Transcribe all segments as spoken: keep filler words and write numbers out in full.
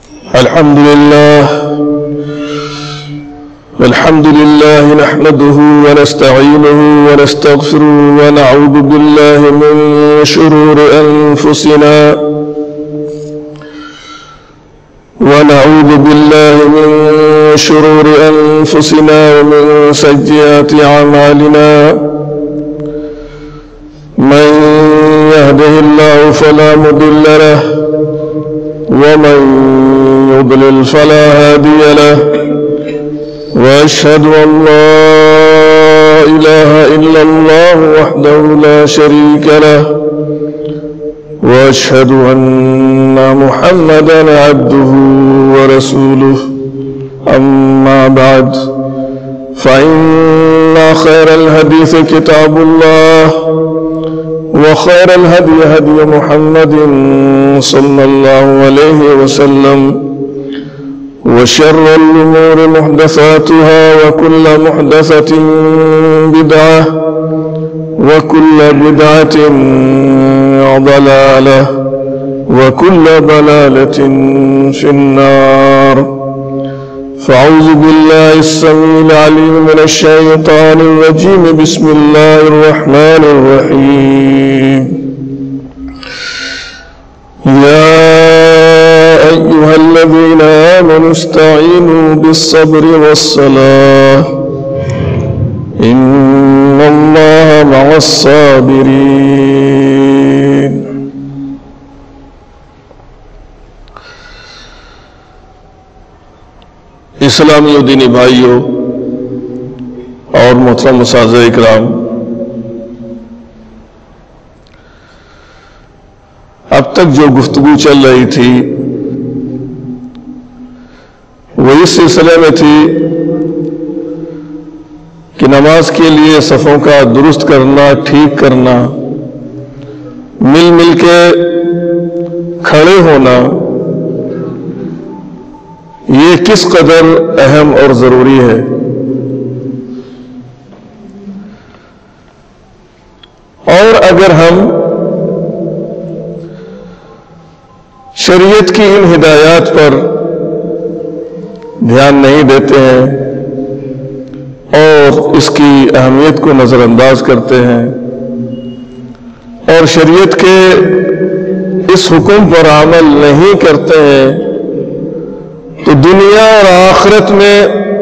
الحمد لله الحمد لله نحمده ونستعينه ونستغفره ونعوذ بالله من شرور أنفسنا ونعوذ بالله من شرور أنفسنا ومن سيئات أعمالنا من يهده الله فلا مضل له ومن يضلل فلا هادي له وأشهد أن لا إله إلا الله وحده لا شريك له وأشهد أن محمدًا عبده ورسوله أما بعد فإن خير الحديث كتاب الله وخير الهدي هدي محمد صلى الله عليه وسلم وشر الأمور محدثاتها وكل محدثة بدعة وكل بدعة ضلالة وكل ضلالة في النار فأعوذ بالله السميع العليم من الشيطان الرجيم بسم الله الرحمن الرحيم يا أيها الذين آمنوا استعينوا بالصبر والصلاة إن الله مع الصابرين اسلامی و دینی بھائیوں اور محترم اساتذہ اکرام، اب تک جو گفتگو چل رہی تھی وہ اس سلسلے میں تھی کہ نماز کے لیے صفوں کا درست کرنا، ٹھیک کرنا، مل مل کے کھڑے ہونا، یہ کس قدر اہم اور ضروری ہے۔ اور اگر ہم شریعت کی ان ہدایات پر دھیان نہیں دیتے ہیں اور اس کی اہمیت کو نظر انداز کرتے ہیں اور شریعت کے اس حکم پر عمل نہیں کرتے ہیں تو دنیا اور آخرت میں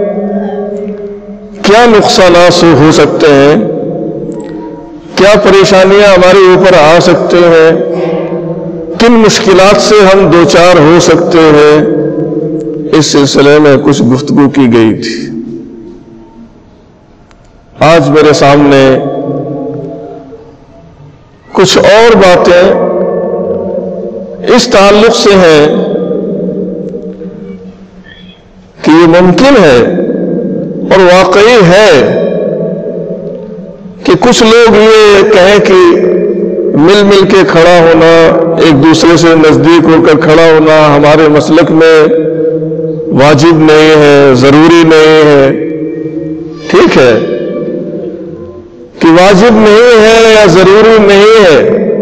کیا نقصانات ہو سکتے ہیں، کیا پریشانیاں ہمارے اوپر آ سکتے ہیں، کن مشکلات سے ہم دوچار ہو سکتے ہیں، اس سلسلے میں کچھ گفتگو کی گئی تھی۔ آج میرے سامنے کچھ اور باتیں اس تعلق سے ہیں کہ یہ ممکن ہے اور واقعی ہے کہ کچھ لوگ یہ کہیں کہ مل مل کے کھڑا ہونا، ایک دوسرے سے نزدیک ہو کر کھڑا ہونا ہمارے مسلک میں واجب نہیں ہے، ضروری نہیں ہے۔ ٹھیک ہے کہ واجب نہیں ہے یا ضروری نہیں ہے،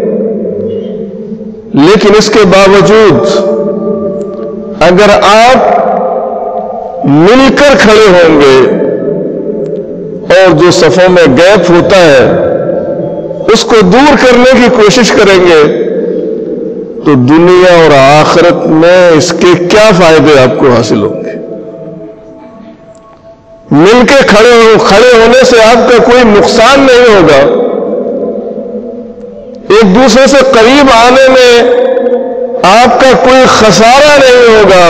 لیکن اس کے باوجود اگر آپ مل کر کھڑے ہوں گے اور جو صفوں میں گیپ ہوتا ہے اس کو دور کرنے کی کوشش کریں گے تو دنیا اور آخرت میں اس کے کیا فائدے آپ کو حاصل ہوں گے۔ مل کے کھڑے ہو کھڑے ہونے سے آپ کا کوئی نقصان نہیں ہوگا، ایک دوسرے سے قریب آنے میں آپ کا کوئی خسارہ نہیں ہوگا،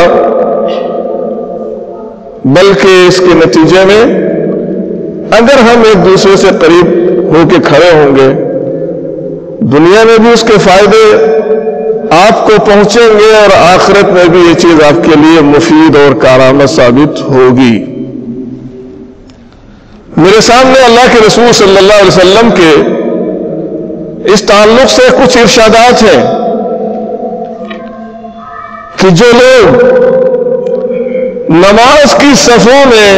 بلکہ اس کے نتیجے میں اگر ہم ایک دوسرے سے قریب ہو کے کھڑے ہوں گے دنیا میں بھی اس کے فائدے آپ کو پہنچیں گے اور آخرت میں بھی یہ چیز آپ کے لیے مفید اور کارآمد ثابت ہوگی۔ میرے سامنے اللہ کے رسول صلی اللہ علیہ وسلم کے اس تعلق سے کچھ ارشادات ہیں کہ جو لوگ نماز کی صفوں میں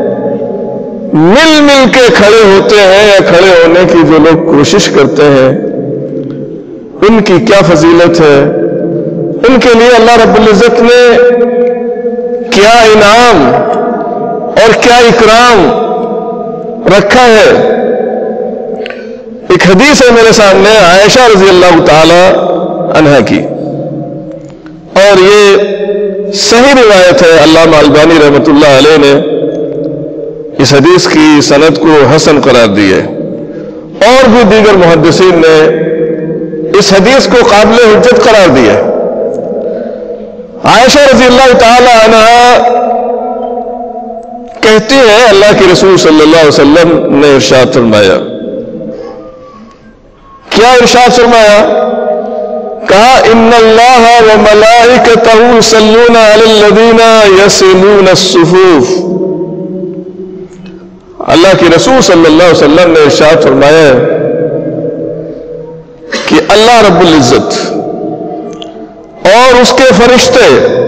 مل مل کے کھڑے ہوتے ہیں یا کھڑے ہونے کی جو لوگ کوشش کرتے ہیں ان کی کیا فضیلت ہے ان کے لیے اللہ رب العزت نے کیا انعام اور کیا اکرام رکھا ہے۔ ایک حدیث ہے میرے سامنے عائشہ رضی اللہ تعالی عنہا کی، اور یہ صحیح روایت ہے۔ علامہ البانی رحمۃ اللہ علیہ نے اس حدیث کی سند کو حسن قرار دی ہے، اور بھی دیگر محدثین نے اس حدیث کو قابل حجت قرار دیا ہے۔ عائشہ رضی اللہ تعالی عنہا کہتی ہے اللہ کے رسول صلی اللہ علیہ وسلم نے ارشاد فرمایا، کیا ارشاد فرمایا؟ کہا ان اللہ وملائکتہ یصلون علی الذین یصلون الصفوف۔ اللہ کے رسول صلی اللہ علیہ وسلم نے ارشاد فرمایا کہ اللہ رب العزت اور اس کے فرشتے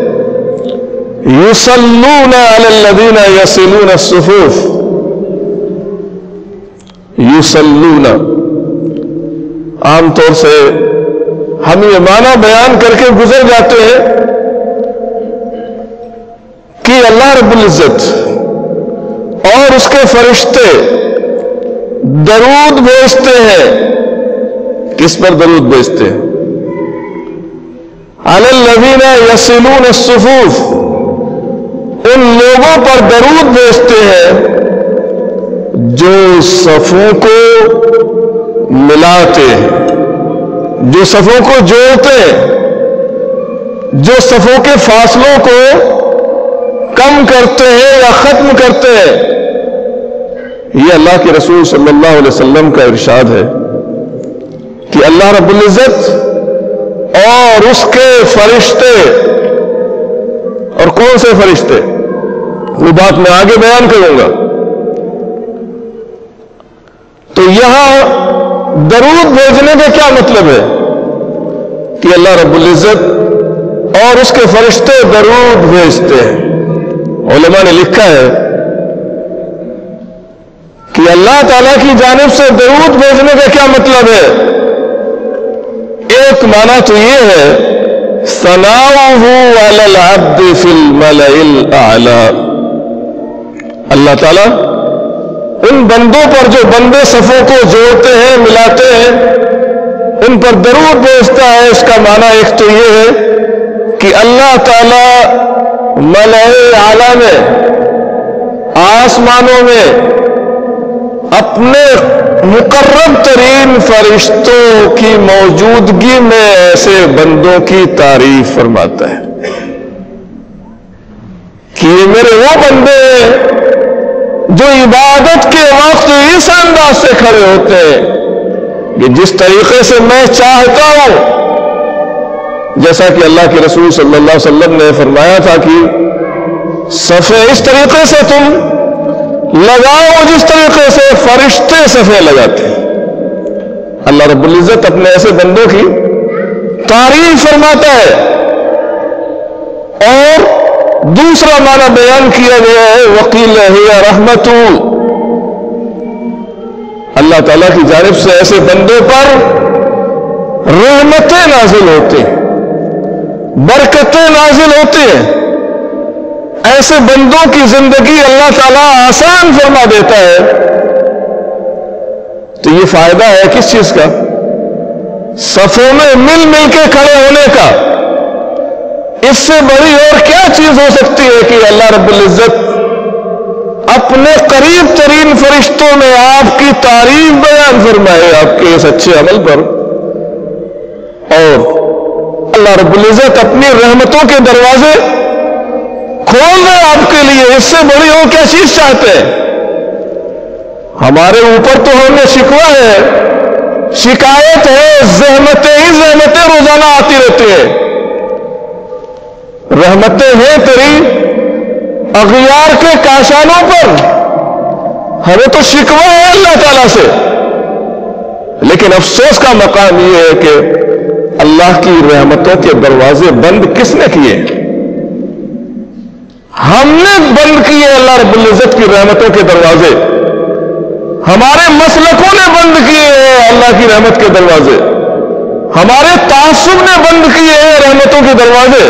یصلون علی الذین یصلون الصفوف۔ یصلون عام طور سے ہم یہ معنی بیان کر کے گزر جاتے ہیں کہ اللہ رب العزت اور اس کے فرشتے درود بھیجتے ہیں۔ کس پر درود بھیجتے ہیں؟ علی الذین یصلون الصفوف، ان لوگوں پر درود بھیجتے ہیں جو صفوں کو ملاتے ہیں، جو صفوں کو جوڑتے ہیں، جو صفوں کے فاصلوں کو کم کرتے ہیں یا ختم کرتے ہیں۔ یہ اللہ کے رسول صلی اللہ علیہ وسلم کا ارشاد ہے کہ اللہ رب العزت اور اس کے فرشتے، اور کون سے فرشتے وہ بات میں آگے بیان کروں گا۔ تو یہاں درود بھیجنے کا کیا مطلب ہے کہ اللہ رب العزت اور اس کے فرشتے درود بھیجتے ہیں۔ علماء نے لکھا ہے کہ اللہ تعالیٰ کی جانب سے درود بھیجنے کا کیا مطلب ہے؟ ایک معنی تو یہ ہے ثناؤہ علی العبد فی الملأ الاعلی، اللہ تعالیٰ ان بندوں پر جو بندے صفوں کو جوڑتے ہیں، ملاتے ہیں، ان پر درود بھیجتا ہے۔ اس کا معنی ایک تو یہ ہے کہ اللہ تعالیٰ ملأ اعلی میں، آسمانوں میں اپنے مقرب ترین فرشتوں کی موجودگی میں ایسے بندوں کی تعریف فرماتا ہے کہ یہ میرے وہ بندے ہیں جو عبادت کے وقت اس انداز سے کھڑے ہوتے ہیں کہ جس طریقے سے میں چاہتا ہوں، جیسا کہ اللہ کے رسول صلی اللہ علیہ وسلم نے فرمایا تھا کہ صفے اس طریقے سے تم لگاؤ جس طریقے سے فرشتے صفے لگاتے ہیں۔ اللہ رب العزت اپنے ایسے بندوں کی تعریف فرماتا ہے۔ اور دوسرا معنی بیان کیا گیا ہے وقیل ہی رحمت، اللہ تعالیٰ کی جانب سے ایسے بندوں پر رحمتیں نازل ہوتی ہیں، برکتیں نازل ہوتی ہیں، ایسے بندوں کی زندگی اللہ تعالیٰ آسان فرما دیتا ہے۔ تو یہ فائدہ ہے کس چیز کا؟ صفوں میں مل مل کے کھڑے ہونے کا۔ اس سے بڑی اور کیا چیز ہو سکتی ہے کہ اللہ رب العزت اپنے قریب ترین فرشتوں میں آپ کی تعریف بیان فرمائے آپ کے اس اچھے عمل پر، اور اللہ رب العزت اپنی رحمتوں کے دروازے کھول دے آپ کے لیے۔ اس سے بڑی اور کیا چیز چاہتے ہیں؟ ہمارے اوپر تو ہمیں شکوہ ہے، شکایت ہے، زحمتیں ہی زحمتیں روزانہ آتی رہتی ہیں۔ رحمتیں ہیں تیری اغیار کے کاشانوں پر، ہمیں تو شکوہ ہے اللہ تعالیٰ سے، لیکن افسوس کا مقام یہ ہے کہ اللہ کی رحمتوں کے دروازے بند کس نے کیے؟ ہم نے بند کیے اللہ رب العزت کی رحمتوں کے دروازے، ہمارے مسلکوں نے بند کیے ہیں اللہ کی رحمت کے دروازے، ہمارے تعصب نے بند کیے ہیں رحمتوں کے دروازے،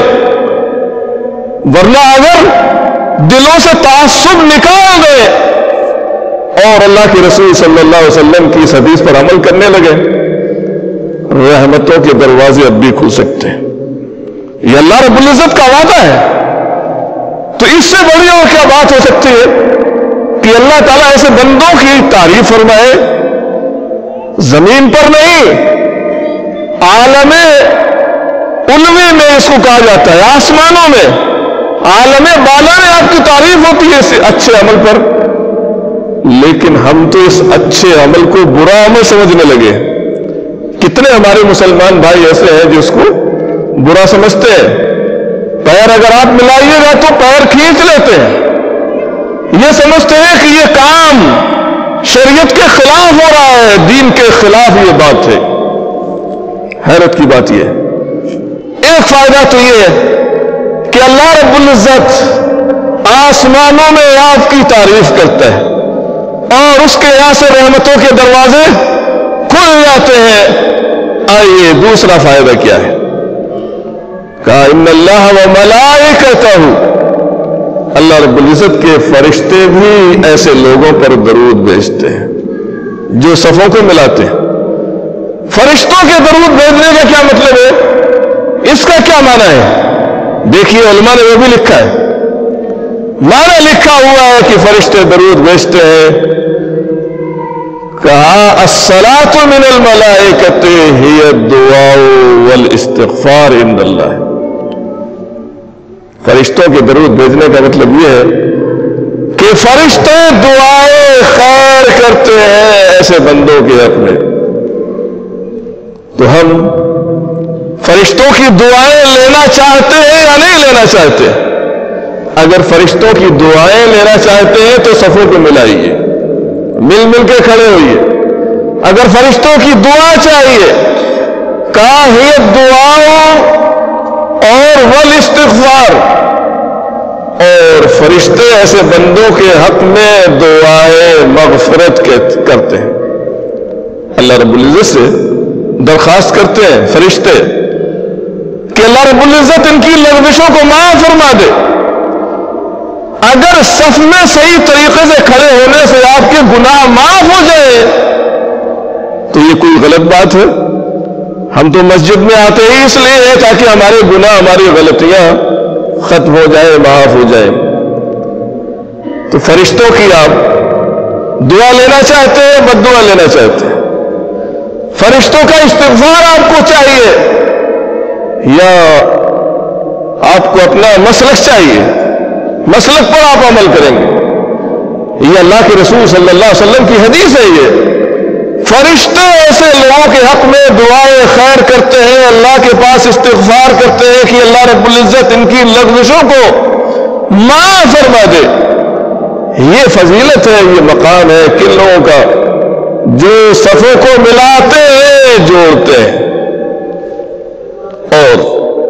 ورنہ اگر دلوں سے تعصب نکال دے اور اللہ کے رسول صلی اللہ علیہ وسلم کی اس حدیث پر عمل کرنے لگے، رحمتوں کے دروازے اب بھی کھل سکتے ہیں۔ یہ اللہ رب العزت کا وعدہ ہے، تو اس سے بڑی اور کیا بات ہو سکتی ہے کہ اللہ تعالیٰ ایسے بندوں کی تعریف فرمائے، زمین پر نہیں، عالم علوی میں اس کو کہا جاتا ہے، آسمانوں میں، عالم بالا میں آپ کی تعریف ہوتی ہے اس اچھے عمل پر، لیکن ہم تو اس اچھے عمل کو برا عمل سمجھنے لگے۔ کتنے ہمارے مسلمان بھائی ایسے ہیں جو اس کو برا سمجھتے ہیں، پیر اگر آپ ملائیے گا تو پیر کھینچ لیتے ہیں، یہ سمجھتے ہیں کہ یہ کام شریعت کے خلاف ہو رہا ہے، دین کے خلاف یہ بات ہے۔ حیرت کی بات یہ ہے، ایک فائدہ تو یہ ہے کہ اللہ رب العزت آسمانوں میں آپ کی تعریف کرتا ہے اور اس کے یہاں سے رحمتوں کے دروازے کھل جاتے ہیں۔ آئیے دوسرا فائدہ کیا ہے؟ کہا ان اللہ و ملائکتہ، اللہ رب العزت کے فرشتے بھی ایسے لوگوں پر درود بھیجتے ہیں جو صفوں کو ملاتے ہیں۔ فرشتوں کے درود بھیجنے کا کیا مطلب ہے؟ اس کا کیا معنی ہے؟ دیکھیے علماء نے وہ بھی لکھا ہے، معنی لکھا ہوا ہے کہ فرشتے درود بھیجتے ہیں۔ کہا الصلاۃ من الملائکۃ ہی الدعاء والاستغفار عند اللہ، فرشتوں کے درود بھیجنے کا مطلب یہ ہے کہ فرشتے دعائیں خیر کرتے ہیں ایسے بندوں کے حق میں۔ تو ہم فرشتوں کی دعائیں لینا چاہتے ہیں یا نہیں لینا چاہتے؟ اگر فرشتوں کی دعائیں لینا چاہتے ہیں تو صفوں کو ملائیے، مل مل کے کھڑے ہوئیے۔ اگر فرشتوں کی دعا چاہیے، کہا ہی دعا اور والاستغفار، اور فرشتے ایسے بندوں کے حق میں دعائیں مغفرت کرتے ہیں۔ اللہ رب العزت سے درخواست کرتے ہیں فرشتے کہ اللہ رب العزت ان کی لغزشوں کو معاف فرما دے۔ اگر صف میں صحیح طریقے سے کھڑے ہونے سے آپ کے گناہ معاف ہو جائے تو یہ کوئی غلط بات ہے؟ ہم تو مسجد میں آتے ہی اس لیے ہے تاکہ ہمارے گناہ، ہماری غلطیاں ختم ہو جائے، معاف ہو جائے۔ تو فرشتوں کی آپ دعا لینا چاہتے ہیں، بد دعا لینا چاہتے ہیں؟ فرشتوں کا استغفار آپ کو چاہیے یا آپ کو اپنا مسلک چاہیے؟ مسلک پر آپ عمل کریں گے۔ یہ اللہ کے رسول صلی اللہ علیہ وسلم کی حدیث ہے۔ یہ فرشتے ایسے لوگوں کے حق میں دعائیں خیر کرتے ہیں، اللہ کے پاس استغفار کرتے ہیں کہ اللہ رب العزت ان کی لغزشوں کو معاف فرما دے۔ یہ فضیلت ہے، یہ مقام ہے کن لوگوں کا جو صفوں کو ملاتے ہیں، جوڑتے ہیں۔ اور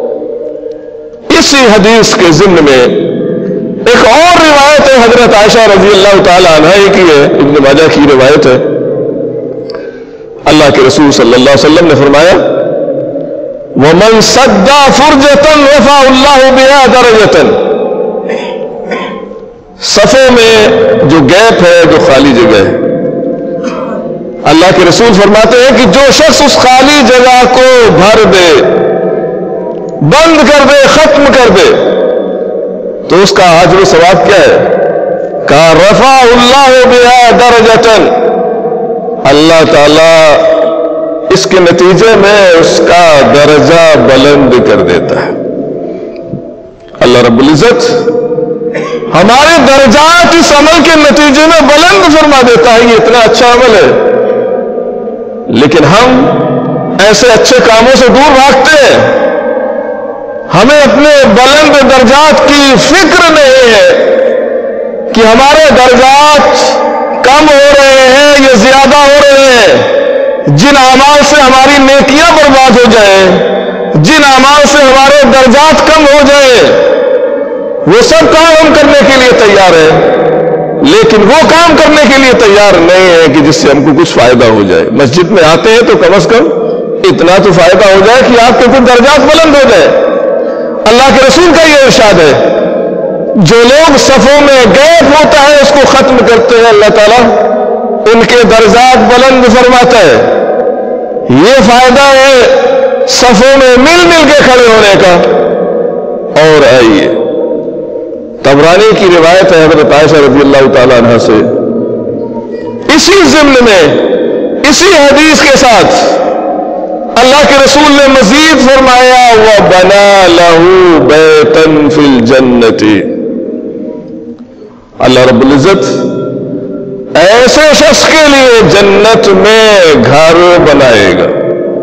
اسی حدیث کے ضمن میں ایک اور روایت ہے حضرت عائشہ رضی اللہ تعالی عنہا کی ہے، ابن ماجہ کی روایت ہے۔ اللہ کے رسول صلی اللہ علیہ وسلم نے فرمایا وَمَنْ سَدَّ فُرْجَةً رَفَعَ اللَّهُ بِهَا دَرَجَةً، صفوں میں جو گیپ ہے، جو خالی جگہ ہے، اللہ کے رسول فرماتے ہیں کہ جو شخص اس خالی جگہ کو بھر دے، بند کر دے، ختم کر دے، تو اس کا اجر و ثواب کیا ہے؟ کہا رفع اللہ بها درجۃ، اللہ تعالی اس کے نتیجے میں اس کا درجہ بلند کر دیتا ہے۔ اللہ رب العزت ہمارے درجات اس عمل کے نتیجے میں بلند فرما دیتا ہے۔ یہ اتنا اچھا عمل ہے، لیکن ہم ایسے اچھے کاموں سے دور بھاگتے ہیں۔ ہمیں اپنے بلند درجات کی فکر نہیں ہے کہ ہمارے درجات کم ہو رہے ہیں یا زیادہ ہو رہے ہیں۔ جن اعمال سے ہماری نیکیاں برباد ہو جائیں، جن اعمال سے ہمارے درجات کم ہو جائیں، وہ سب کام ہم کرنے کے لیے تیار ہیں، لیکن وہ کام کرنے کے لیے تیار نہیں ہے کہ جس سے ہم کو کچھ فائدہ ہو جائے۔ مسجد میں آتے ہیں تو کم از کم اتنا تو فائدہ ہو جائے کہ آپ کے کچھ درجات بلند ہو جائے۔ اللہ کے رسول کا یہ ارشاد ہے، جو لوگ صفوں میں گیپ ہوتا ہے اس کو ختم کرتے ہیں، اللہ تعالیٰ ان کے درجات بلند فرماتا ہے۔ یہ فائدہ ہے صفوں میں مل مل کے کھڑے ہونے کا۔ اور آئیے، طبرانی کی روایت ہے حضرت عائشہ رضی اللہ تعالیٰ عنہ سے، اسی ضمن میں اسی حدیث کے ساتھ اللہ کے رسول نے مزید فرمایا، وَبَنَا لَهُ بَيْتًا فِي الْجَنَّةِ، اللہ رب العزت ایسے شخص کے لیے جنت میں گھر بنائے گا۔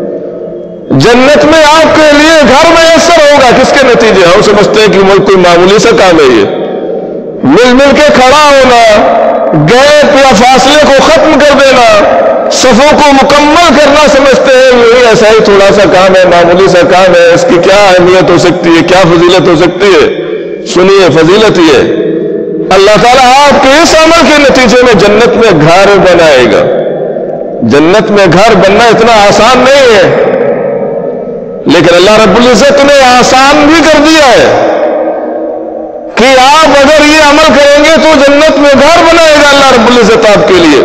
جنت میں آپ کے لیے گھر میسر ہوگا۔ کس کے نتیجے؟ ہم سمجھتے ہیں کہ ملک کوئی معمولی سا کام ہے، یہ مل مل کے کھڑا ہونا، گیپ یا فاصلے کو ختم کر دینا، صفوں کو مکمل کرنا سمجھتے ہیں یہی ایسا ہی تھوڑا سا کام ہے، معمولی سا کام ہے، اس کی کیا اہمیت ہو سکتی ہے، کیا فضیلت ہو سکتی ہے؟ سنیے، فضیلت یہ اللہ تعالیٰ آپ کے اس عمل کے نتیجے میں جنت میں گھر بنائے گا۔ جنت میں گھر بننا اتنا آسان نہیں ہے، لیکن اللہ رب العزت نے آسان بھی کر دیا ہے کہ آپ اگر یہ عمل کریں گے تو جنت میں گھر بنائے گا اللہ رب العزت آپ کے لیے۔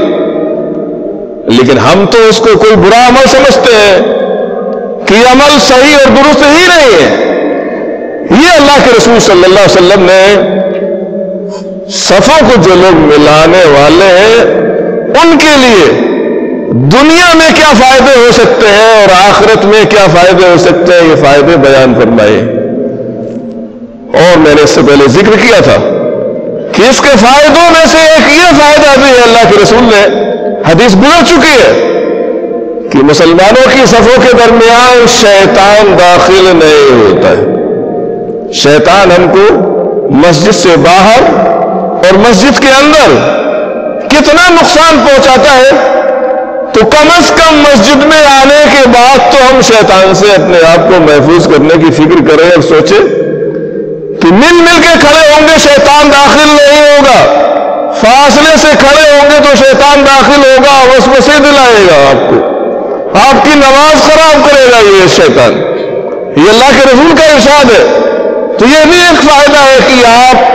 لیکن ہم تو اس کو کوئی برا عمل سمجھتے ہیں کہ یہ عمل صحیح اور درست ہی نہیں ہے۔ یہ اللہ کے رسول صلی اللہ علیہ وسلم نے صفوں کو جو لوگ ملانے والے ہیں ان کے لیے دنیا میں کیا فائدے ہو سکتے ہیں اور آخرت میں کیا فائدے ہو سکتے ہیں، یہ فائدے بیان فرمائے۔ اور میں نے اس سے پہلے ذکر کیا تھا کہ اس کے فائدوں میں سے ایک یہ فائدہ بھی ہے، اللہ کے رسول نے حدیث گزر چکی ہے کہ مسلمانوں کی صفوں کے درمیان شیطان داخل نہیں ہوتا ہے۔ شیطان ہم کو مسجد سے باہر اور مسجد کے اندر کتنا نقصان پہنچاتا ہے، تو کم از کم مسجد میں آنے کے بعد تو ہم شیطان سے اپنے آپ کو محفوظ کرنے کی فکر کریں اور سوچیں کہ مل مل کے کھڑے ہوں گے شیطان داخل نہیں ہوگا، فاصلے سے کھڑے ہوں گے تو شیطان داخل ہوگا، وسوسے دلائے گا آپ کو، آپ کی نماز خراب کرے گا یہ شیطان۔ یہ اللہ کے رسول کا ارشاد ہے۔ تو یہ بھی ایک فائدہ ہے کہ آپ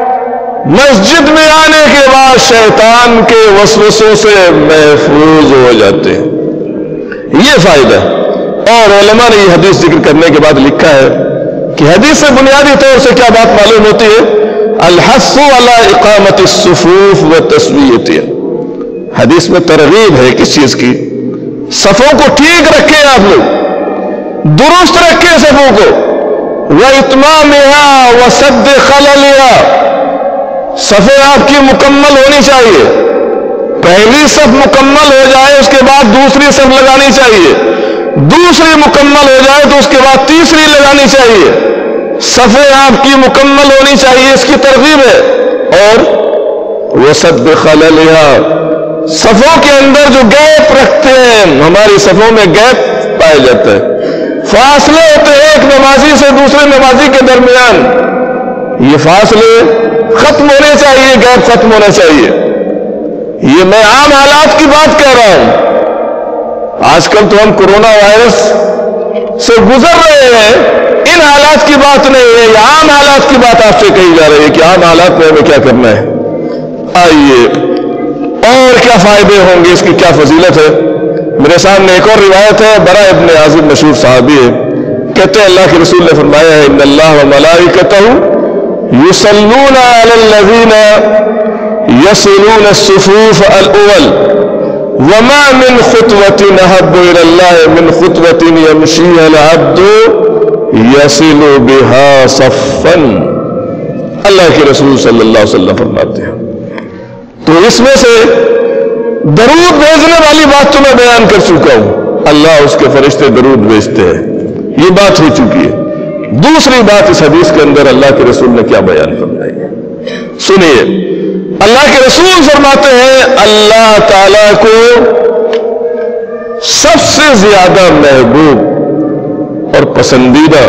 مسجد میں آنے کے بعد شیطان کے وسوسوں سے محفوظ ہو جاتے ہیں، یہ فائدہ ہے۔ اور علماء نے یہ حدیث ذکر کرنے کے بعد لکھا ہے کہ حدیث سے بنیادی طور سے کیا بات معلوم ہوتی ہے؟ الحث علی اقامت الصفوف و تسویتها۔ حدیث میں ترغیب ہے کس چیز کی؟ صفوں کو ٹھیک رکھیں، آپ لوگ درست رکھیں صفوں کو، وَإِتْمَامِهَا وَسَدِّ خَلَلِهَا، صفیں آپ کی مکمل ہونی چاہیے۔ پہلی صف مکمل ہو جائے اس کے بعد دوسری صف لگانی چاہیے، دوسری مکمل ہو جائے تو اس کے بعد تیسری لگانی چاہیے۔ صفیں آپ کی مکمل ہونی چاہیے، اس کی ترغیب ہے۔ اور وَسَدِّ خَلَلِهَا، صفوں کے اندر جو گیپ رکھتے ہیں، ہماری صفوں میں گیپ پائے جاتا ہے، فاصلے ہوتے ہیں ایک نمازی سے دوسرے نمازی کے درمیان، یہ فاصلے ختم ہونے چاہیے، گیپ ختم ہونا چاہیے۔ یہ میں عام حالات کی بات کہہ رہا ہوں، آج کل تو ہم کورونا وائرس سے گزر رہے ہیں، ان حالات کی بات نہیں ہے، یہ عام حالات کی بات آپ سے کہی جا رہی ہے کہ عام حالات میں ہمیں کیا کرنا ہے۔ آئیے، اور کیا فائدے ہوں گے، اس کی کیا فضیلت ہے؟ میرے سامنے ایک اور روایت ہے، برا ابن عازب مشہور صحابی ہے، کہتے ہیں اللہ کے رسول نے فرمایا ہے، ان اللہ و ملائکتہ یصلون علی الذین یصلون الصفوف الاول وما من خطوۃ احب الی اللہ من خطوۃ یمشیها العبد یصل بها صفا۔ اللہ کے رسول صلی اللہ علیہ وسلم فرماتے ہیں۔ تو اس میں سے درود بھیجنے والی بات تو میں بیان کر چکا ہوں، اللہ اس کے فرشتے درود بھیجتے ہیں، یہ بات ہو چکی ہے۔ دوسری بات اس حدیث کے اندر اللہ کے رسول نے کیا بیان فرمائی ہے، سنیے۔ اللہ کے رسول فرماتے ہیں اللہ تعالی کو سب سے زیادہ محبوب اور پسندیدہ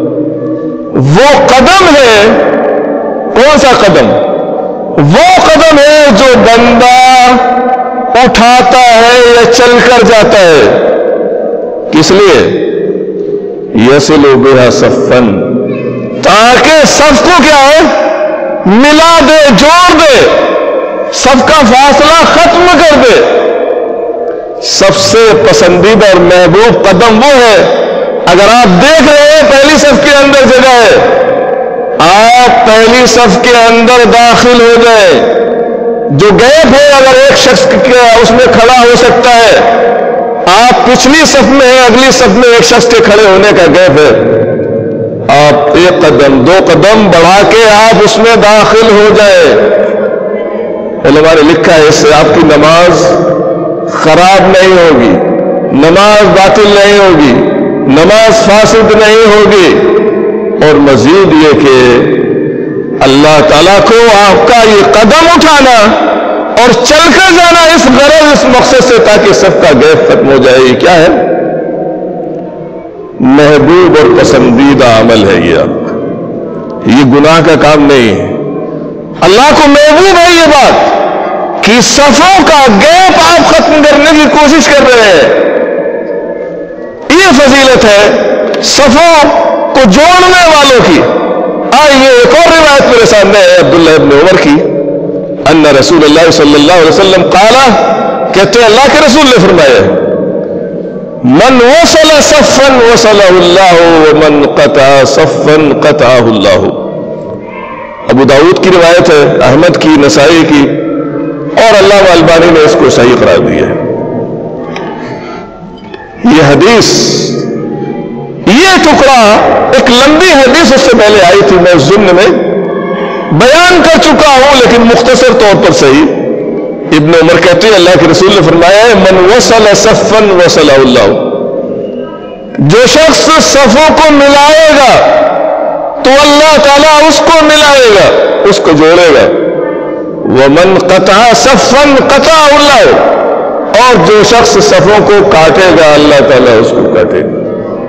وہ قدم ہے، کون سا قدم؟ وہ قدم ہے جو بندہ اٹھاتا ہے یا چل کر جاتا ہے، کس لیے؟ یصل بہا صفن، تاکہ صف کو کیا ہے ملا دے، جوڑ دے، صف کا فاصلہ ختم کر دے۔ سب سے پسندیدہ اور محبوب قدم وہ ہے، اگر آپ دیکھ رہے ہیں پہلی صف کے اندر جگہ ہے، آپ پہلی صف کے اندر داخل ہو جائیں۔ جو گیپ ہے اگر ایک شخص اس میں کھڑا ہو سکتا ہے، آپ پچھلی صف میں ہیں، اگلی صف میں ایک شخص کے کھڑے ہونے کا گیپ ہے، آپ ایک قدم دو قدم بڑھا کے آپ اس میں داخل ہو جائیں۔ علماء نے لکھا ہے اس سے آپ کی نماز خراب نہیں ہوگی، نماز باطل نہیں ہوگی، نماز فاسد نہیں ہوگی، اور مزید یہ کہ اللہ تعالیٰ کو آپ کا یہ قدم اٹھانا اور چل کر جانا اس غرض اس مقصد سے تاکہ سب کا گیپ ختم ہو جائے، یہ کیا ہے؟ محبوب اور پسندیدہ عمل ہے یہ آپ کا، یہ گناہ کا کام نہیں ہے۔ اللہ کو محبوب ہے یہ بات کہ صفوں کا گیپ آپ ختم کرنے کی کوشش کر رہے ہیں، یہ فضیلت ہے صفوں کو جوڑنے والوں کی۔ آئیے ایک اور روایت میرے سامنے ہے عبداللہ ابن عمر کی، ان رسول اللہ صلی اللہ علیہ وسلم قال، کہتے ہیں اللہ کے رسول نے فرمایا، من وصل صفا وصلہ اللہ ومن قطع صفا قطعہ اللہ۔ ابو داؤد کی روایت ہے، احمد کی، نسائی کی، اور علامہ البانی نے اس کو صحیح قرار دیا ہے۔ یہ حدیث، یہ ٹکڑا ایک لمبی حدیث اس سے پہلے آئی تھی، میں ضمن میں بیان کر چکا ہوں لیکن مختصر طور پر صحیح۔ ابن عمر کہتے ہیں اللہ کے رسول نے فرمایا ہے، من وصل صفا وصلہ اللہ، جو شخص صفوں کو ملائے گا تو اللہ تعالیٰ اس کو ملائے گا، اس کو جوڑے گا۔ ومن قطع صفا قطعہ اللہ، اور جو شخص صفوں کو کاٹے گا اللہ تعالیٰ اس کو کاٹے گا۔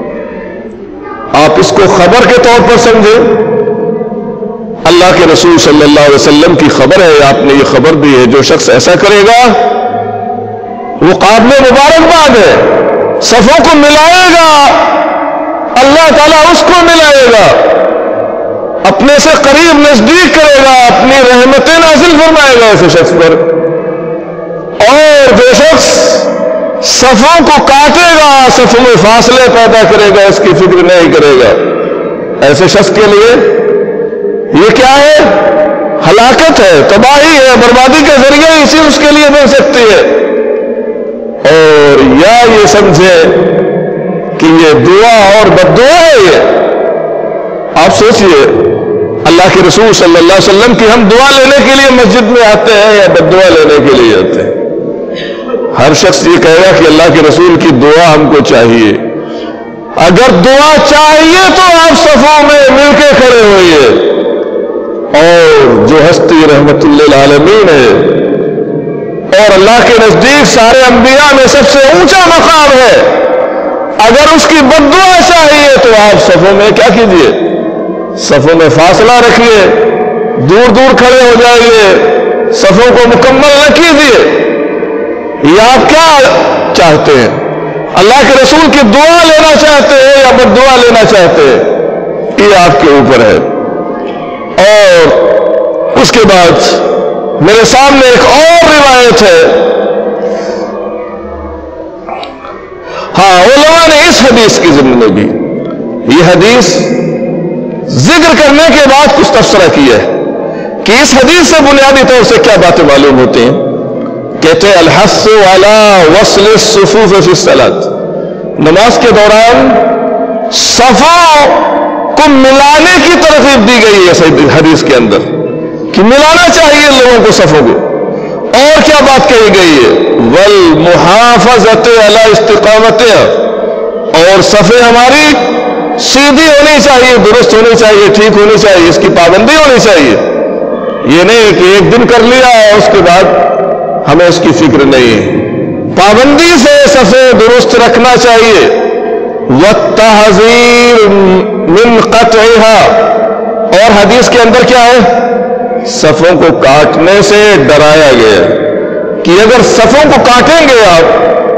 آپ اس کو خبر کے طور پر سمجھیں، اللہ کے رسول صلی اللہ علیہ وسلم کی خبر ہے، آپ نے یہ خبر دی ہے، جو شخص ایسا کرے گا وہ قابل مبارکباد ہے، صفوں کو ملائے گا اللہ تعالیٰ اس کو ملائے گا، اپنے سے قریب نزدیک کرے گا، اپنی رحمتیں نازل فرمائے گا ایسے شخص پر۔ اور جو شخص صفوں کو کاٹے گا، صفوں میں فاصلے پیدا کرے گا، اس کی فکر نہیں کرے گا، ایسے شخص کے لیے یہ کیا ہے؟ ہلاکت ہے، تباہی ہے، بربادی کے ذریعے اسی اس کے لیے بن سکتی ہے۔ اور یا یہ سمجھے کہ یہ دعا اور بد دعا ہے۔ یہ آپ سوچئے، اللہ کے رسول صلی اللہ علیہ وسلم کی ہم دعا لینے کے لیے مسجد میں آتے ہیں یا بد دعا لینے کے لیے آتے ہیں؟ ہر شخص یہ کہے گا کہ اللہ کے رسول کی دعا ہم کو چاہیے۔ اگر دعا چاہیے تو آپ صفوں میں مل کے کھڑے ہوئیے، اور جو ہستی رحمت للعالمین ہے اور اللہ کے نزدیک سارے انبیاء میں سب سے اونچا مقام ہے، اگر اس کی بد دعا چاہیے تو آپ صفوں میں کیا کیجئے؟ صفوں میں فاصلہ رکھیے، دور دور کھڑے ہو جائیے، صفوں کو مکمل نہ کیجئے۔ یہ آپ کیا چاہتے ہیں؟ اللہ کے رسول کی دعا لینا چاہتے ہیں یا بد دعا لینا چاہتے ہیں؟ یہ آپ کے اوپر ہے۔ اور اس کے بعد میرے سامنے ایک اور روایت ہے، ہاں علماء نے اس حدیث کی ضمن میں بھی یہ حدیث ذکر کرنے کے بعد کچھ تبصرہ کیا ہے کہ اس حدیث سے بنیادی طور سے کیا باتیں معلوم ہوتی ہیں۔ کہتے ہیں الحث علی وصل الصفوف فی الصلاۃ، نماز کے دوران صفوں کو ملانے کی ترغیب دی گئی ہے حدیث کے اندر کہ ملانا چاہیے لوگوں کو صفوں کو۔ اور کیا بات کہی گئی ہے؟ والمحافظۃ علی استقامتها، اور صفیں ہماری سیدھی ہونی چاہیے، درست ہونی چاہیے، ٹھیک ہونی چاہیے، اس کی پابندی ہونی چاہیے۔ یہ نہیں کہ ایک دن کر لیا اور اس کے بعد ہمیں اس کی فکر نہیں ہے، پابندی سے صفیں درست رکھنا چاہیے۔ والتحذیر من قطعها، اور حدیث کے اندر کیا ہے؟ صفوں کو کاٹنے سے ڈرایا گیا کہ اگر صفوں کو کاٹیں گے آپ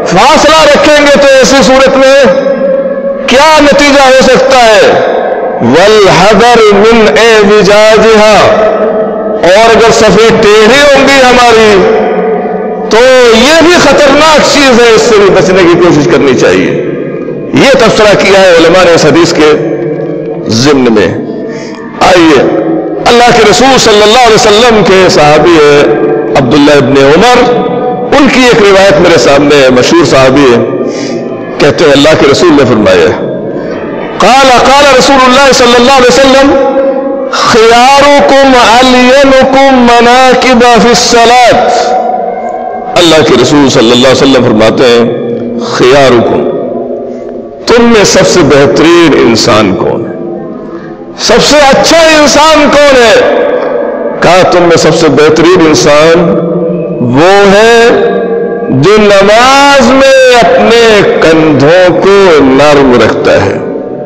فاصلہ رکھیں گے تو ایسی صورت میں کیا نتیجہ ہو سکتا ہے؟ وَالْحَذَرِ مِنْ اعْوِجَاجِهَا، اور اگر صفیں ٹیڑھی ہوں گی ہماری تو یہ بھی خطرناک چیز ہے، اس سے بھی بچنے کی کوشش کرنی چاہیے۔ یہ تبصرہ کیا ہے علماء نے اس حدیث کے ضمن میں۔ آئیے، اللہ کے رسول صلی اللہ علیہ وسلم کے صحابی ہے عبداللہ ابن عمر، ان کی ایک روایت میرے سامنے ہے، مشہور صحابی ہے، کہتے ہیں اللہ کے رسول نے فرمایا قال قال رسول اللہ صلی اللہ علیہ وسلم خیارکم علینکم مناکب فی الصلاۃ، اللہ کے رسول صلی اللہ علیہ وسلم فرماتے ہیں خیارکم، تم میں سب سے بہترین انسان کون ہے، سب سے اچھا انسان کون ہے؟ کہا تم میں سب سے بہترین انسان وہ ہے جو نماز میں اپنے کندھوں کو نرم رکھتا ہے،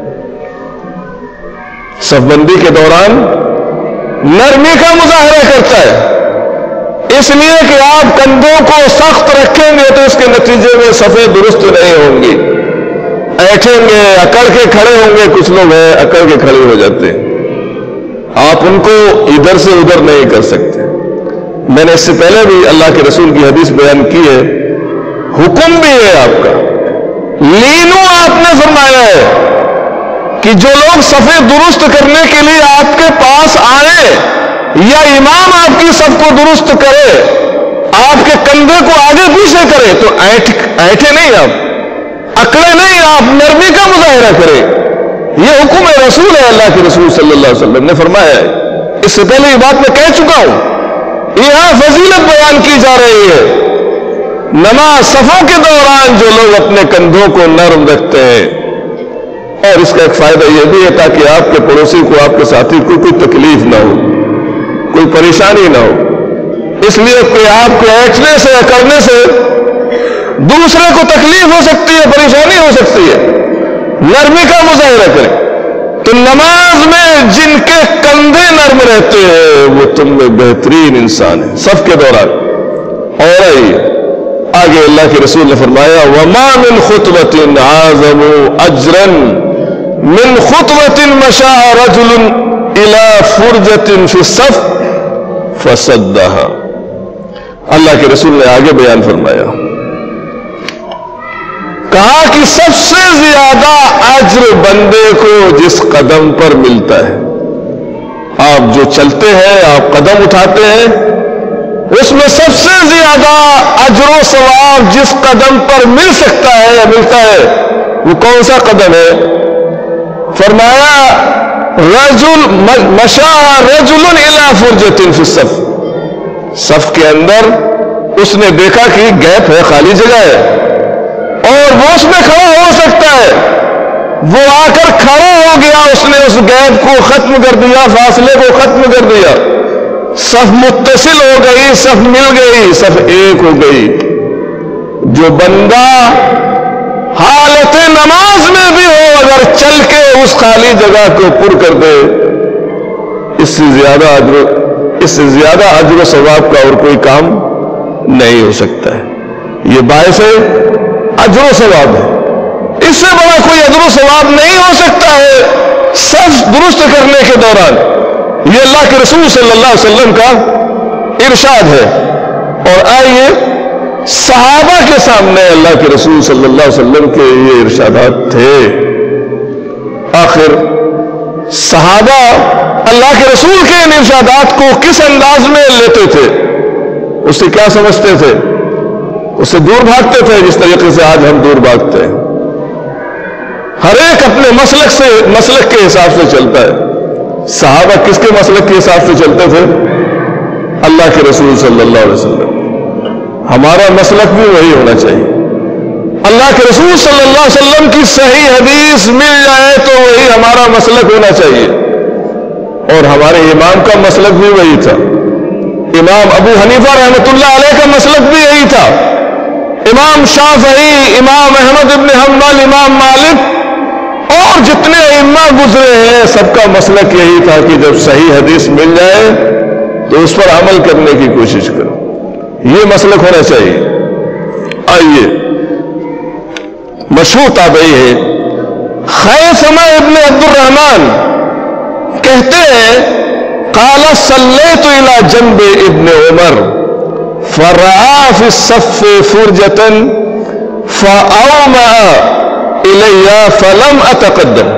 صف بندی کے دوران نرمی کا مظاہرہ کرتا ہے، اس لیے کہ آپ کندھوں کو سخت رکھیں گے تو اس کے نتیجے میں صفیں درست نہیں ہوں گی، ایٹھیں گے، اکڑ کے کھڑے ہوں گے، کچھ لوگ ہیں اکڑ کے کھڑے ہو جاتے ہیں، آپ ان کو ادھر سے ادھر نہیں کر سکتے۔ میں نے اس سے پہلے بھی اللہ کے رسول کی حدیث بیان کی ہے، حکم بھی ہے آپ کا، لینو آپ نے فرمایا ہے کہ جو لوگ صفیں درست کرنے کے لیے آپ کے پاس آئیں یا امام آپ کی صف کو درست کرے، آپ کے کندھے کو آگے پیچھے کرے تو ایٹھے نہیں، آپ اکڑے نہیں، آپ نرمی کا مظاہرہ کریں، یہ حکم رسول ہے اللہ کے رسول صلی اللہ علیہ وسلم نے فرمایا ہے۔ اس سے پہلے یہ بات میں کہہ چکا ہوں، یہاں فضیلت بیان کی جا رہی ہے، نماز صفوں کے دوران جو لوگ اپنے کندھوں کو نرم رکھتے ہیں، اور اس کا ایک فائدہ یہ بھی ہے تاکہ آپ کے پڑوسی کو، آپ کے ساتھی کو کوئی تکلیف نہ ہو، کوئی پریشانی نہ ہو، اس لیے کہ آپ کے ایٹھنے سے اکڑنے سے دوسرے کو تکلیف ہو سکتی ہے، پریشانی ہو سکتی ہے، نرمی کا مظاہرہ کریں۔ تو نماز میں جن کے کندھے نرم رہتے ہیں وہ تم میں بہترین انسان ہے صف کے دوران۔ اور آئیے آگے اللہ کے رسول نے فرمایا وَمَا مِنْ خُطْوَةٍ أَعْظَمُ أَجْرًا مِنْ خُطْوَةٍ مَشَىٰ رَجُلٌ إِلَىٰ فُرْجَةٍ فِي الصَّفِّ فَسَدَّهَا، اللہ کے رسول نے آگے بیان فرمایا، کہا کہ سب سے زیادہ اجر بندے کو جس قدم پر ملتا ہے، آپ جو چلتے ہیں، آپ قدم اٹھاتے ہیں، اس میں سب سے زیادہ اجر و ثواب جس قدم پر مل سکتا ہے یا ملتا ہے وہ کون سا قدم ہے؟ فرمایا رجل مشاء رجل الى فرجۃ فی الصف، صف کے اندر اس نے دیکھا کہ گیپ ہے، خالی جگہ ہے اور وہ اس میں کھڑا ہو سکتا ہے، وہ آ کر کھڑا ہو گیا، اس نے اس گیپ کو ختم کر دیا، فاصلے کو ختم کر دیا، صف متصل ہو گئی، صف مل گئی، صف ایک ہو گئی۔ جو بندہ حالت نماز میں بھی ہو اگر چل کے اس خالی جگہ کو پر کر دے، اس سے زیادہ اجر اس سے زیادہ اجر و ثواب کا اور کوئی کام نہیں ہو سکتا ہے، یہ باعث اجر و ثواب ہے، اس سے بڑا کوئی اجر و ثواب نہیں ہو سکتا ہے صف درست کرنے کے دوران۔ یہ اللہ کے رسول صلی اللہ علیہ وسلم کا ارشاد ہے۔ اور آئیے صحابہ کے سامنے اللہ کے رسول صلی اللہ علیہ وسلم کے یہ ارشادات تھے، آخر صحابہ اللہ کے رسول کے ان ارشادات کو کس انداز میں لیتے تھے، اس سے کیا سمجھتے تھے، اس سے دور بھاگتے تھے جس طریقے سے آج ہم دور بھاگتے ہیں؟ ہر ایک اپنے مسلک سے مسلک کے حساب سے چلتا ہے۔ صحابہ کس کے مسلک کے حساب سے چلتے تھے؟ اللہ کے رسول صلی اللہ علیہ وسلم۔ ہمارا مسلک بھی وہی ہونا چاہیے، اللہ کے رسول صلی اللہ علیہ وسلم کی صحیح حدیث مل جائے تو وہی ہمارا مسلک ہونا چاہیے، اور ہمارے امام کا مسلک بھی وہی تھا، امام ابو حنیفہ رحمۃ اللہ علیہ کا مسلک بھی یہی تھا، امام شافعی، امام احمد ابن حنبل، امام مالک اور جتنے ائمہ گزرے ہیں سب کا مسلک یہی تھا کہ جب صحیح حدیث مل جائے تو اس پر عمل کرنے کی کوشش کرو، یہ مسلک ہونا چاہیے۔ آئیے مشہور تابعی ہے خیثمہ ابن عبد الرحمن کہتے ہیں قال صلیت الى جنب ابن عمر فرعا فی الصف فرجة فاومع الی فلم اتقدم.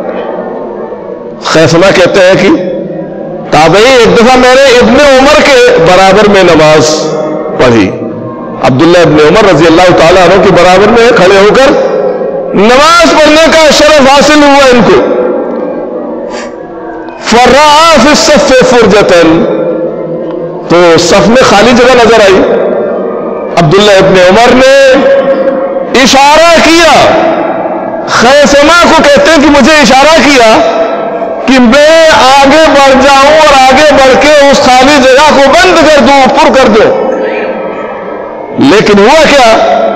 خیثمہ کہتے ہیں کہ تابعی ایک دفعہ میں نے ابن عمر کے برابر میں نماز پڑھی. عبداللہ ابن عمر رضی اللہ تعالیٰ عنہ کے برابر میں کھڑے ہو کر نماز پڑھنے کا شرف حاصل ہوا ان کو. فرعا فی الصف فرجة تو صف میں خالی جگہ نظر آئی. عبداللہ ابن عمر نے اشارہ کیا. خیثمہ کو کہتے ہیں کہ مجھے اشارہ کیا کہ میں آگے بڑھ جاؤں اور آگے بڑھ کے اس خالی جگہ کو بند کر دوں, پر کر دوں. لیکن ہوا کیا,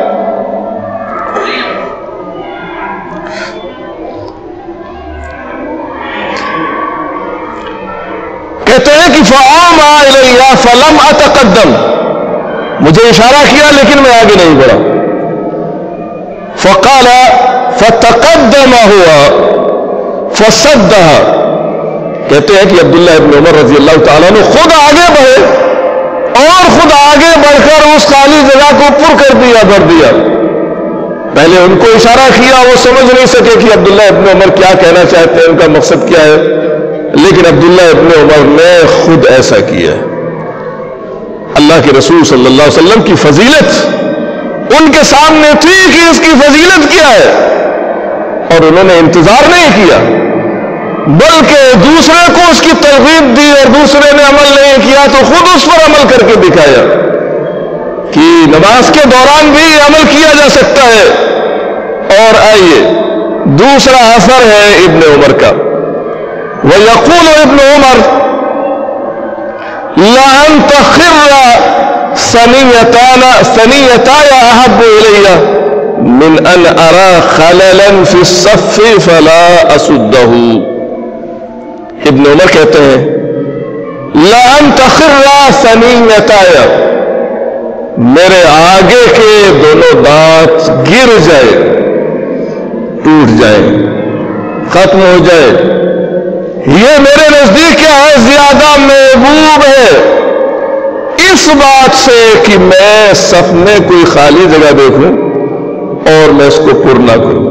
کہتے ہیں کہ فَأَوْمَعَ إِلَيَّ فَلَمْ أَتَقَدَّمْ, مجھے اشارہ کیا لیکن میں آگے نہیں بڑھا. فَقَالَ فَتَقَدَّمَ هُوَ فَصَدَّهَا, کہتے ہیں کہ عبداللہ ابن عمر رضی اللہ تعالیٰ نے خود آگے بڑھے اور خود آگے بڑھ کر اس خالی جگہ کو پر کر دیا, بھر دیا. پہلے ان کو اشارہ کیا, وہ سمجھ نہیں سکے کہ عبداللہ ابن عمر کیا کہنا چاہتے ہیں, ان کا مقصد کیا ہے, لیکن عبداللہ ابن عمر نے خود ایسا کیا. اللہ کے رسول صلی اللہ علیہ وسلم کی فضیلت ان کے سامنے تھی کہ اس کی فضیلت کیا ہے, اور انہوں نے انتظار نہیں کیا بلکہ دوسرے کو اس کی ترغیب دی, اور دوسرے نے عمل نہیں کیا تو خود اس پر عمل کر کے دکھایا کہ نماز کے دوران بھی عمل کیا جا سکتا ہے. اور آئیے دوسرا اثر ہے ابن عمر کا. وَيَقُولُ ابن عمر لَأَن تَخِرَّ ثَنِيَّتَايَ أَحَبُّ إِلَيَّ مِنْ أَنْ أَرَى خَلَلًا فِي الصَّفِّ فَلَا أَسُدَّهُ. ابن عمر کہتے ہیں لَأَن تَخِرَّ ثَنِيَّتَايَ, میرے آگے کے دونوں دانت گر جائے, ٹوٹ جائے, ختم ہو جائے. یہ میرے نزدیک کیا ہے, زیادہ محبوب ہے اس بات سے کہ میں صف میں کوئی خالی جگہ دیکھوں اور میں اس کو پر نہ کروں.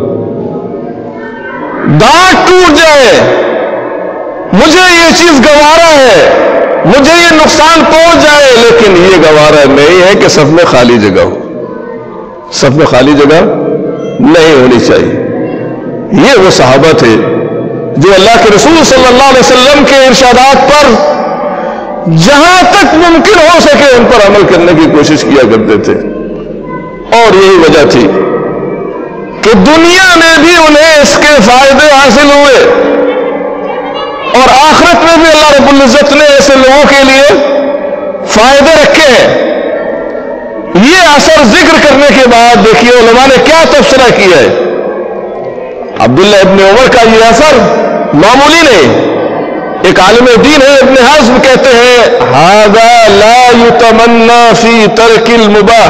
دانت ٹوٹ جائے, مجھے یہ چیز گوارا ہے, مجھے یہ نقصان پہنچ جائے, لیکن یہ گوارا نہیں ہے کہ صف میں خالی جگہ ہو. صف میں خالی جگہ نہیں ہونی چاہیے. یہ وہ صحابہ تھے جو اللہ کے رسول صلی اللہ علیہ وسلم کے ارشادات پر جہاں تک ممکن ہو سکے ان پر عمل کرنے کی کوشش کیا کرتے تھے. اور یہی وجہ تھی کہ دنیا میں بھی انہیں اس کے فائدے حاصل ہوئے, اور آخرت میں بھی اللہ رب العزت نے ایسے لوگوں کے لیے فائدے رکھے ہیں. یہ اثر ذکر کرنے کے بعد دیکھیے علماء نے کیا تبصرہ کیا ہے. عبداللہ ابن عمر کا یہ اثر معمولی نہیں. ایک عالم دین ہے ابن حزم, کہتے ہیں هذا لا يتمنى في ترك المباح,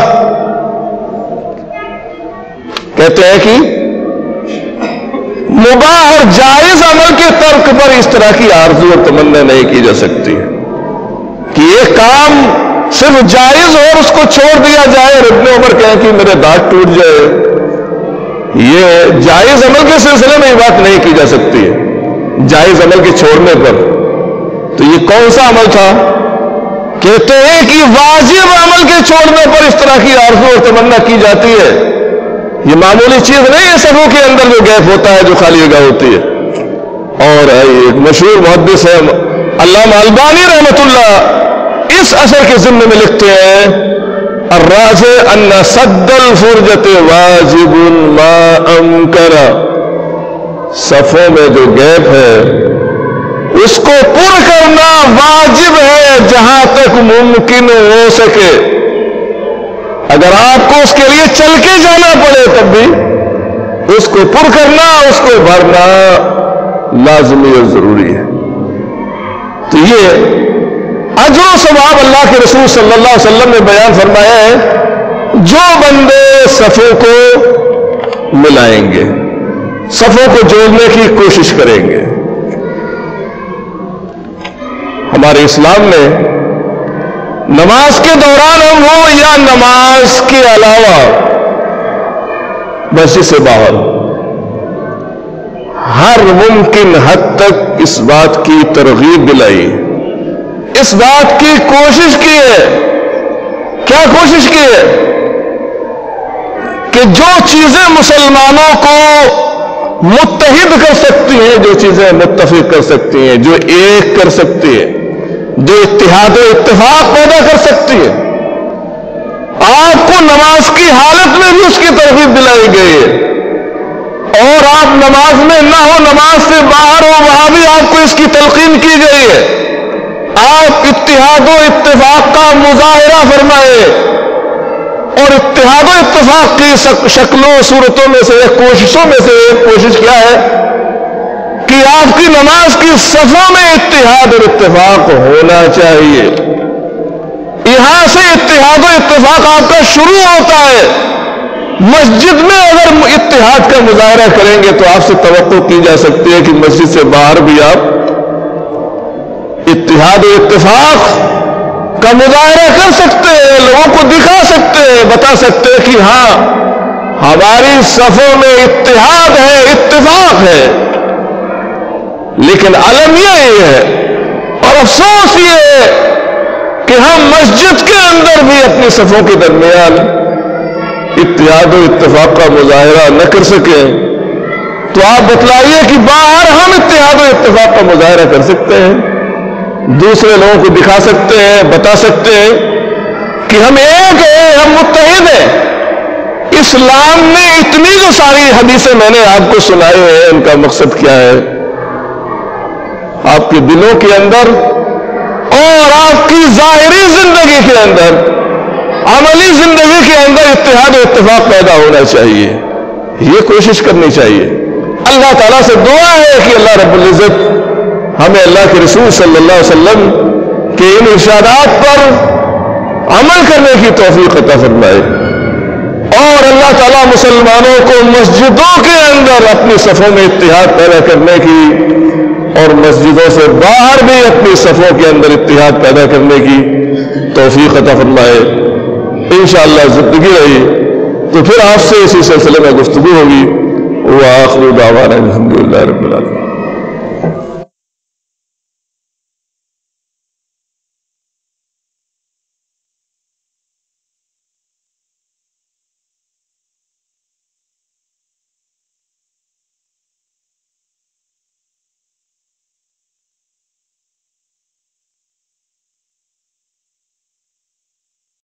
کہتے ہیں کہ مباح اور جائز عمل کے ترک پر اس طرح کی آرزو اور تمنا نہیں کی جا سکتی کہ ایک کام صرف جائز اور اس کو چھوڑ دیا جائے. اور ابن عمر کہیں کہ میرے دانت ٹوٹ جائے, یہ جائز عمل کے سلسلے میں یہ بات نہیں کی جا سکتی ہے. جائز عمل کے چھوڑنے پر تو یہ کون سا عمل تھا, کہتے ہیں کہ واجب عمل کے چھوڑنے پر اس طرح کی آرزو اور تمنا کی جاتی ہے. یہ معمولی چیز نہیں ہے صفوں کے اندر جو گیپ ہوتا ہے, جو خالی جگہ ہوتی ہے. اور ایک مشہور محدث ہے علامہ البانی رحمۃ اللہ, اس اثر کے ضمن میں لکھتے ہیں الراجع ان سد الفرجۃ واجب ما امکن, صفوں میں جو گیپ ہے اس کو پر کرنا واجب ہے جہاں تک ممکن ہو سکے. اگر آپ کو اس کے لیے چل کے جانا پڑے تب بھی اس کو پر کرنا, اس کو بھرنا لازمی اور ضروری ہے. تو یہ اجر و ثواب اللہ کے رسول صلی اللہ علیہ وسلم نے بیان فرمایا ہے. جو بندے صفوں کو ملائیں گے، صفوں کو جوڑنے کی کوشش کریں گے۔ ہمارے اسلام میں نماز کے دوران ہم ہو یا نماز کے علاوہ مسجد سے باہر، ہر ممکن حد تک اس بات کی ترغیب دلائی، اس بات کی کوشش کی ہے۔ کیا کوشش کی ہے؟ کہ جو چیزیں مسلمانوں کو متحد کر سکتی ہیں، جو چیزیں متفق کر سکتی ہیں، جو ایک کر سکتی ہیں، جو اتحاد و اتفاق پیدا کر سکتی ہے، آپ کو نماز کی حالت میں بھی اس کی ترغیب دلائی گئی ہے۔ اور آپ نماز میں نہ ہو، نماز سے باہر ہو، وہاں بھی آپ کو اس کی تلقین کی گئی ہے۔ آپ اتحاد و اتفاق کا مظاہرہ فرمائے، اور اتحاد و اتفاق کی شکلوں صورتوں میں سے ایک، کوششوں میں سے ایک کوشش کیا ہے کہ آپ کی نماز کی صفوں میں اتحاد اور اتفاق ہونا چاہیے۔ یہاں سے اتحاد و اتفاق آپ کا شروع ہوتا ہے۔ مسجد میں اگر اتحاد کا مظاہرہ کریں گے تو آپ سے توقع کی جا سکتی ہے کہ مسجد سے باہر بھی آپ اتحاد و اتفاق کا مظاہرہ کر سکتے ہیں، لوگوں کو دکھا سکتے ہیں، بتا سکتے ہیں کہ ہاں ہماری صفوں میں اتحاد ہے، اتفاق ہے۔ لیکن علم یہ ہے اور افسوس یہ ہے کہ ہم مسجد کے اندر بھی اپنی صفوں کے درمیان اتحاد و اتفاق کا مظاہرہ نہ کر سکیں، تو آپ بتلائیے کہ باہر ہم اتحاد و اتفاق کا مظاہرہ کر سکتے ہیں، دوسرے لوگوں کو دکھا سکتے ہیں، بتا سکتے ہیں کہ ہم ایک ہیں، ہم متحد ہیں۔ اسلام نے اتنی جو ساری حدیثیں میں نے آپ کو سنائی ہیں، ان کا مقصد کیا ہے؟ آپ کے دلوں کے اندر اور آپ کی ظاہری زندگی کے اندر، عملی زندگی کے اندر اتحاد و اتفاق پیدا ہونا چاہیے، یہ کوشش کرنی چاہیے۔ اللہ تعالیٰ سے دعا ہے کہ اللہ رب العزت ہمیں اللہ کے رسول صلی اللہ علیہ وسلم کے ان ارشادات پر عمل کرنے کی توفیق عطا فرمائے، اور اللہ تعالیٰ مسلمانوں کو مسجدوں کے اندر اپنی صفوں میں اتحاد پیدا کرنے کی اور مسجدوں سے باہر بھی اپنی صفوں کے اندر اتحاد پیدا کرنے کی توفیق عطا فرمائے۔ انشاءاللہ زندگی رہی تو پھر آپ سے اسی سلسلے میں گفتگو ہوگی۔ وآخر دعوانا الحمدللہ رب العالمین۔